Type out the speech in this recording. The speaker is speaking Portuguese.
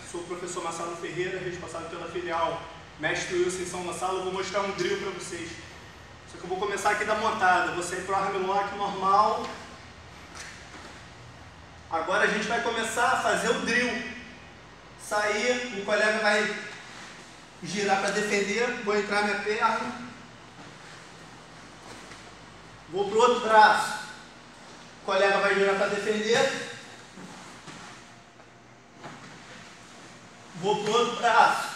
Sou o professor Marcelo Ferreira, responsável pela filial Mestre Wilson em São Gonçalo. Eu vou mostrar um drill para vocês. Só que eu vou começar aqui da montada. Vou sair para o armlock normal. Agora a gente vai começar a fazer o drill. Sair, o colega vai girar para defender. Vou entrar minha perna. Vou para o outro braço. O colega vai girar para defender. Vou para o outro braço.